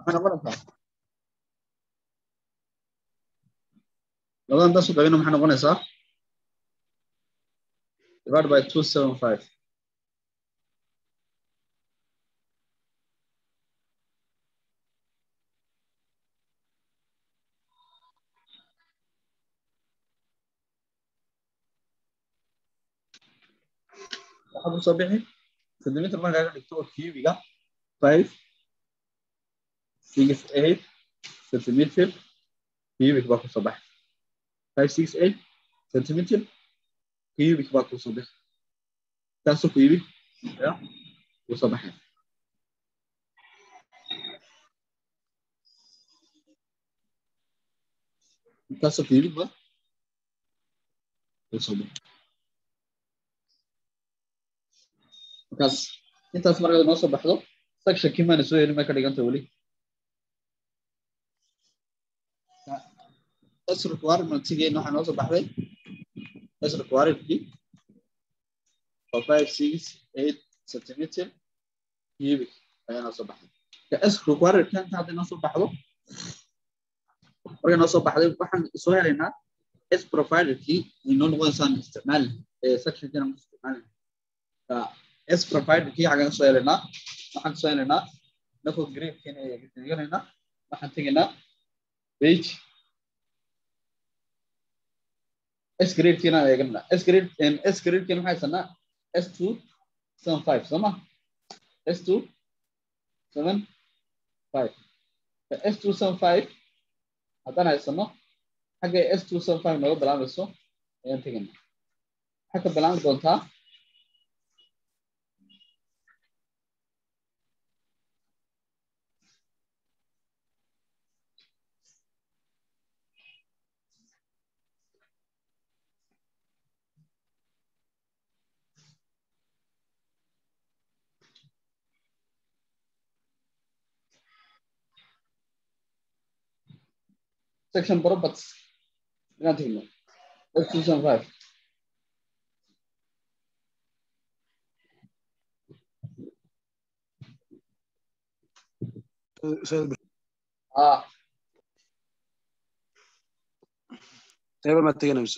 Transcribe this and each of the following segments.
أنا غلط لو أنا بس بينهم إحنا غنى صح divided by 275 أحب صبيحي سنتيمتر ما قاعد نكتب كيوبيكا 5 6 8 سنتيمتر كيوبيك باكو صباح 5 6 8 سنتيمتر كيوبيك باكو صباح تاسو كيوبيك يا وصباح تاسو كيوبيك با وصباح markaas intaas marka noo soo baxdo section kiimaana soo yeelin ma ka dhiganta weli S requirement-geena waxaa noo soo baxday S requirement-kii oo 5 6 8 centimeter cubic ayaa noo soo baxday S requirement-kan hadda noo soo baxdo marka noo soo baxday waxaan soo helaynaa S provider-kii inoo noqonaysaan isticmaal section-keena ma isticmaalin S provider-kii xagaan soo helaynaa waxaan soo helaynaa nafo grade-keena eeganaynaa waxaan tegaynaa page S grade kina eegana S grade kina maxay sanaa S275 sama S275 S275 hadana haysano xagga S275 nooga bilaabayso ayaan tegana waxa ka bilaaban doontaa section properties inaan tegno S275 table ما تجينا بس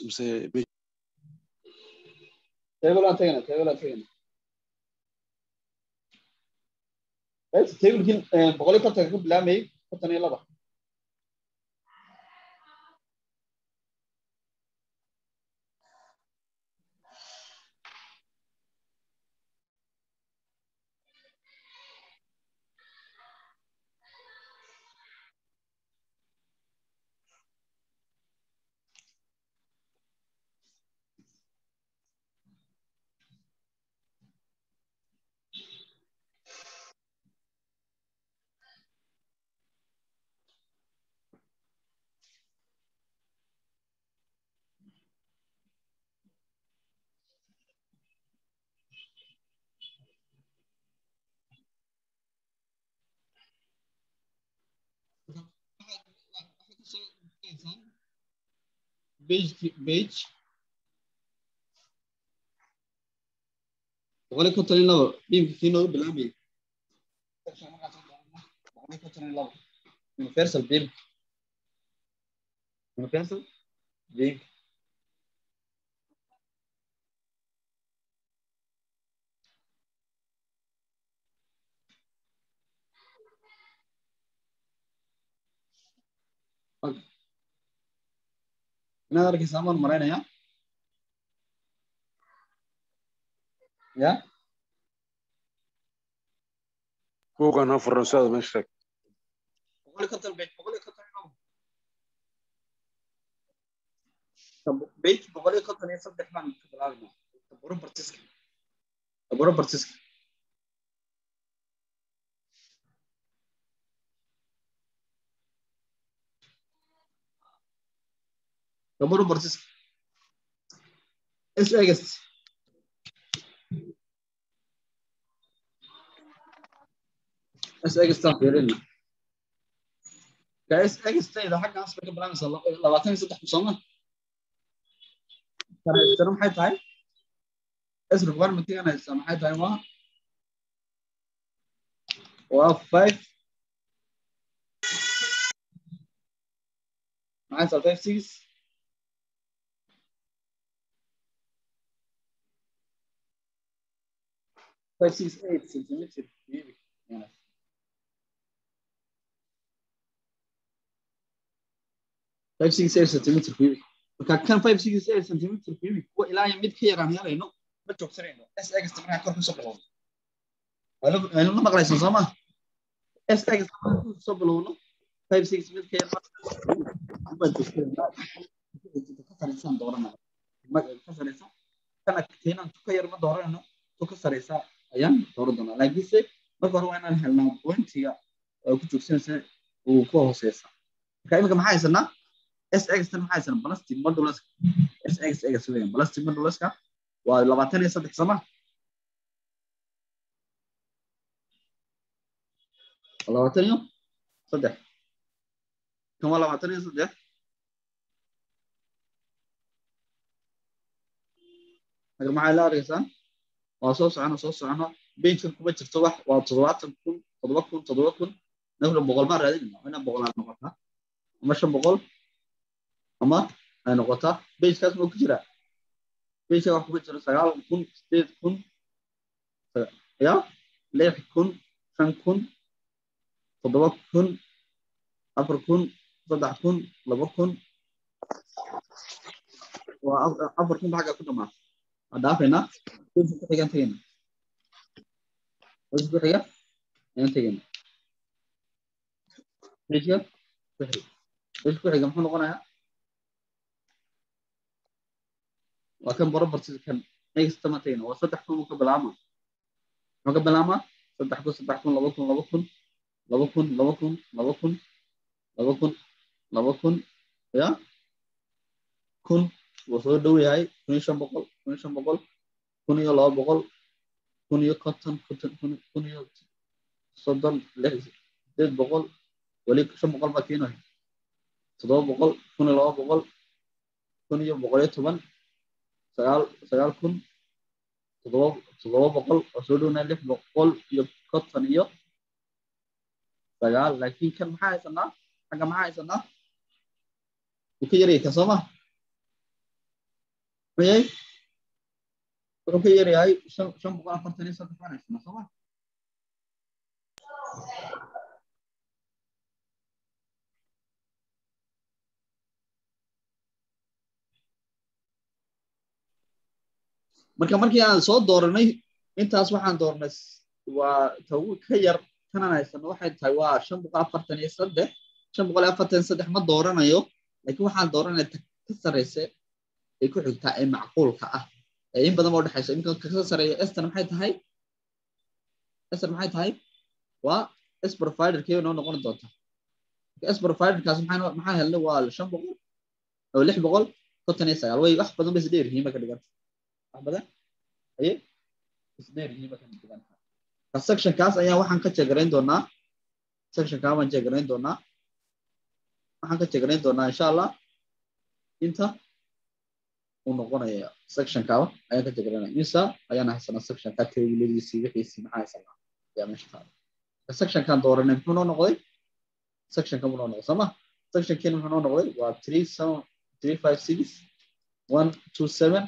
table aan tegna بس table kin boqol ka tag ku bilaamay 52 page boqol ka tani labo dhibki kino bilaamay section markaas boqol ka tani labo universal beam inaad arkaysaa maan maraynaya ya buugan ha furnansada meesha boqol ka tani bait boqol ka tani saddex baan ka bilaabnaa taboro bartiska S August fiirina guys August ida xagga asba ka bilaabmaysa 23 Soomaa kana maxay tahay S requirement-kana maxay tahay waa 5 maxay sal 56 568 centimeter cubic يعني 568 centimeter cubic marka kan 568 centimeter cubic kuwa ilaa mid ka yaraan helayno ma joogsanayno sx markaa kor ku soo bilowno waynu la maqlaysan soo ma sx ku soo bilowno 56 mid ka yaraan ma joogsanayno ka sareysan doorana ma ka sareysan kana keenan ka yar ma dooranayno to ka sareysa ayaan dooran doonaa laakiinse marka hore waa inaan helnaa pointiga oo ku joogsanaysa uu ku hooseysa marka imika maxay haysanaa sx tan maxay haysanaa plastic modulus sx weeyaan plastic moduluska waa 23 sama 23 kan waa 23 marka maxay la arkaysaan waa soo socono page kuma jirto wax waa 7,000 nafla boqol ma raadinayna ina boqol aan noqotaa ama 500 ama ay noqotaa page kaas ma ku jira page wax ku jira 9,000 8,000 ya 6,000 5,000 7,000 4,000 3,000 2,000 waa 4,000 xaga ku dhamaa adaafayna page ku xigan tagayna page ku xiga ayaan tagayna page ku xiga muxuu noqonayaa waa kan properties kan next ma tagayna waa 3,000 ka bilaama muxuu ka bilaama 3,000 2,000 2,000 ya kun wuu soo dhow yahay 1,500 1,200 1,000 soddon 800 wali 500 baa keenaya 700 1,200 1,110 9,000 700 oo soo dhownaa 600 iyo sagaal laakiin kan maxaa haysanaa xagga maxaa haysanaa uu ka yaryahay kan soo ma wuxuu ka yaryahay 543 baan haysanaa soo ma markii aan soo dooranay intaas waxaan doornay waa taw ka yar kana haysano waxay tahay waa 543 543 ma dooranayo laakiin waxaan dooranay ka sareysa ay ku xigtaa ee macquulka ah ee in badan oo dhaxayso in ka sareeyo estan maxay tahay waa s provider kee noo noqon doonta s provider kaas maxaa helnay waa 500 oo 600 59 way wax badan bas dheer yihiin ka dhigan wax badan ay is dheer yihiin ka dhigan section kaas ayaa waxaan ka jeegarayn doonaa section ka waan jeegarayn doonaa waxaan ka jeegarayn doonaa insha Allah inta uu noqonayo section ka ayaan ka jeegaraynaa insa ayaan haysanaa section ka keeyladiisii wixiisii maxaa haysanaa yaa meesha taalo section kan dooranay muxuu noqday section ka muxuu noqday sama section kan muxuu noqday waa 356 127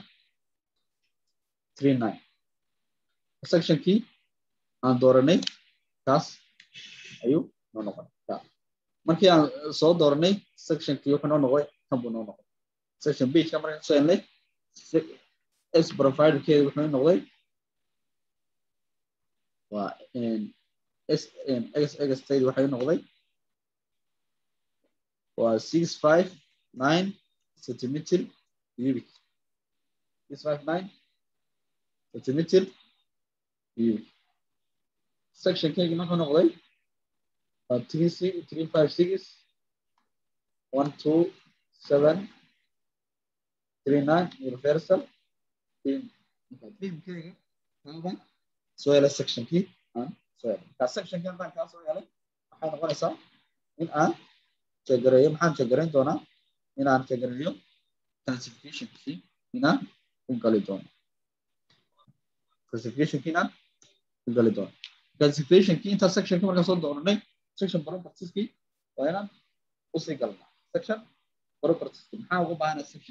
39 section kii aan dooranay kaas ayuu noo noqday markii aan soo dooranay section kii wuxuu noo noqday kan buu noo noqday section page ka markaan soo helnay s provider keedu wuxuu noqday waa x state wuxuu noqday waa 659 centimeter cubic 659 centimeter cubic section kayga wuxuu noqday 356 127 39 universal kayga soo helay section kii soo helay ka section kan baan ka soo helay waxay noqonaysaa in aan jeegarayo maxaan jeegarayn doonaa in aan jeegarayo classification kii inaan u gali doono classification kii inaan u gali doono classification kii inta section ka markaan soo dooranay section properties kii waa inaan u sii galnaa section properties maxaa ugu baahan section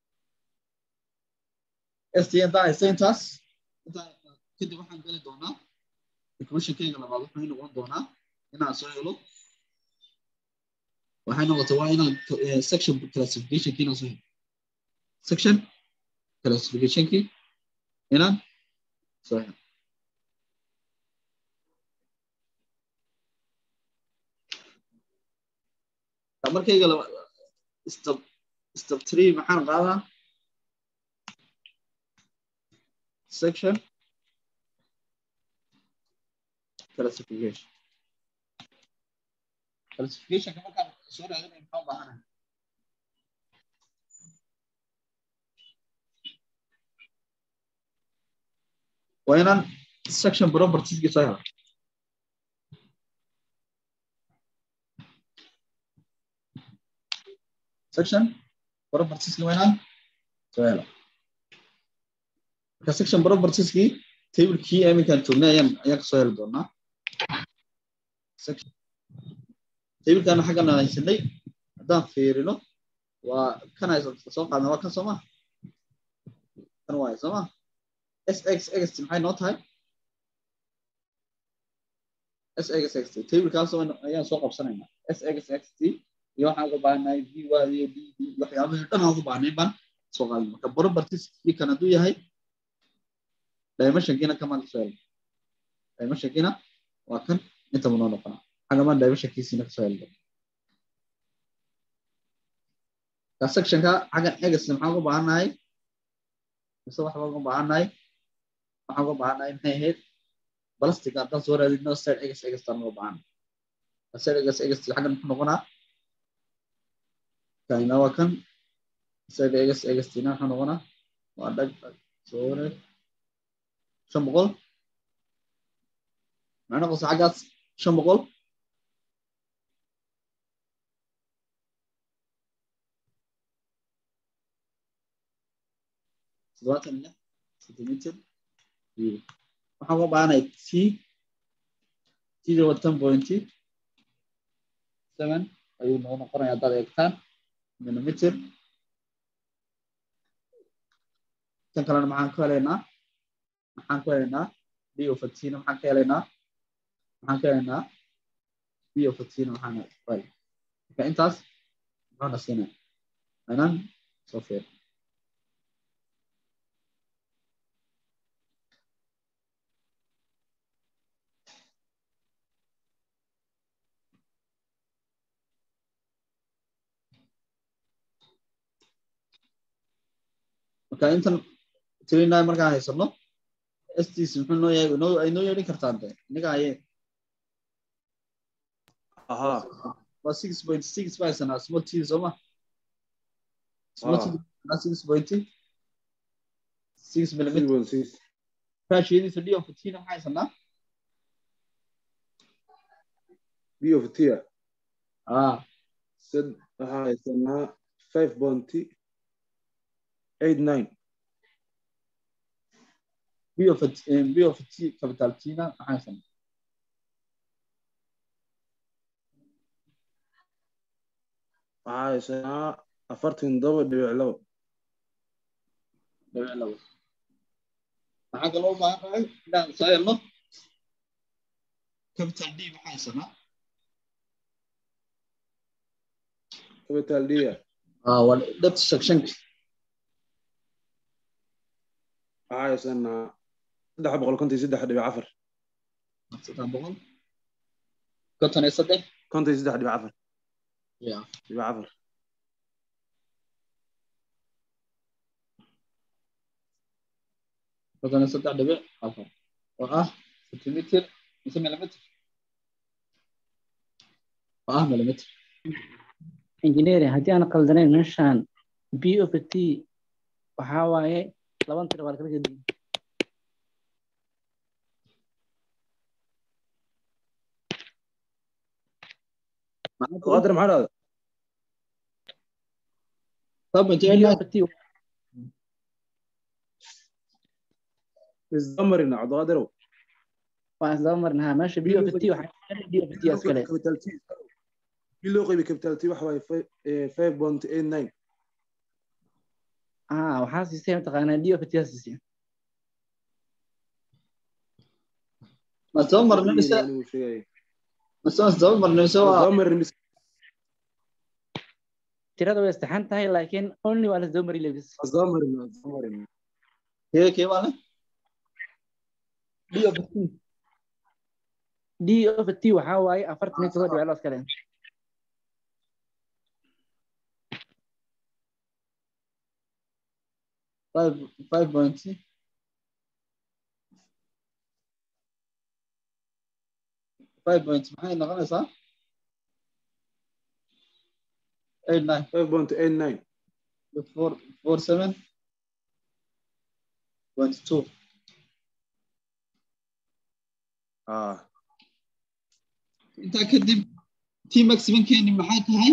st inta ay sentas inta kadib waxaan gali doonaa equation kayga labaad wuxuu noqon doonaa inaan soo helo waxay noqotay waa inaan section classification kii inaan soo helo section classification kii inaan soo helo markayga step 3 maxaan qaadaa section classification ka markaan soo raadinay maxaa u baahanahay waa inaan section properties ki soo helo section properties ki waa inaan soo helo marka section properties ki table kii iminkaan joognay ayaan kasoo heli doonaa section table-kan xaggan aan haysanay haddaan fiirino waa kan ay soo qaadna waa kan soo ma kan waay soo ma sxx maxay noo tahay sxx table-kaas ayaan soo qabsanaynaa sxx iyo waxaan uga baahanahay v y iyo d waxyaabaha dhan aan uga baahnay baan soo qaadnay marka properties kii kan hadduu yahay dimension-kiina kamaan kasoo helno dimension-kiina waa kan inta noo noqonaa xagamaan dimension-kiisina kasoo helno ka section-ka xaggan x maxaan uga baahanahay mise waxba uga baahanahay waxaan uga baahanahay maxay ahayd balastic haddaan soo raadino side x taan uga baahanahay side x xaggan muxuu noqonaa kaina waa kan side x tina waxaa noqonaa waa dhag soo raad 500 macna qoys xaggaas 500 سنتيمتر سنتيمتر waxaan uga baahanahay t waa 10.7 ayuu noo noqonayaa haddaad eegtaan millimeter tan kalena maxaan ku helaynaa b of t maxaan ka helaynaa b of t maxaan helay marka intaas maxaa na siinaya inaan soo fiir marka intan 39 markaan haysano STC muxuu noo yahay ay noo yeelin kartaa ante iniga ayee aha waa 6.6 baa sana small t soma small t 6.6 millimeter fashion d of t na maxay sanaa b of t said waxay sanaa 5.89 b of t capital t na maxay sanaa waxay sanaa 47.2 maxaa kaloo baahannahay inaan soo helno capital d maxay sanaa capital d waa depth section waxay sanaa 353.4 53.4 yeah دبع 4 مثلا 6.4 سنتيمتر مثل مليمتر مليمتر انجينيري هدي انا قلدنين مشان بي اوف تي waxa waaye 2 tir kala gadi قادر معنا هذا طب انت ايه الزمرنا عضادرو وازمرنها ماشي بي اوف تي وحاجه بي اوف تي اسكله loo qaybay capitality waxa waaye 5.89 waxaa siisay mataqaanaa d of t siisay ma soo marnay mise tirada way istaxan tahay laakiin only waa la soo mari lebis kee wala d of t waxaa waaye 47 dhibcood loo iska leeyahay 5.6 maxay noqonaysaa 5.89 47.2 intaa kadib t maximum keeni maxay tahay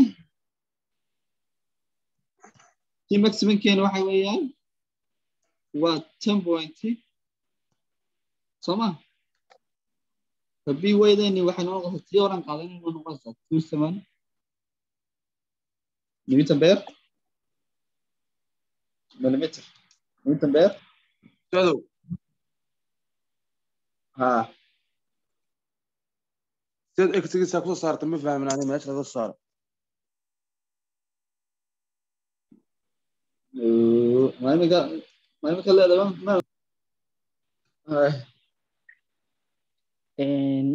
t maximum keeni waxa weeyaan waa 10 soma haddii weydayni waxay noo noqotay tii oran qaadan inuu noqonaysaa 27 newton per millimeter newton per shadow sid x-giisa ku soo saartay ma fahmin aniga meesha laga saaro ما يمكن لا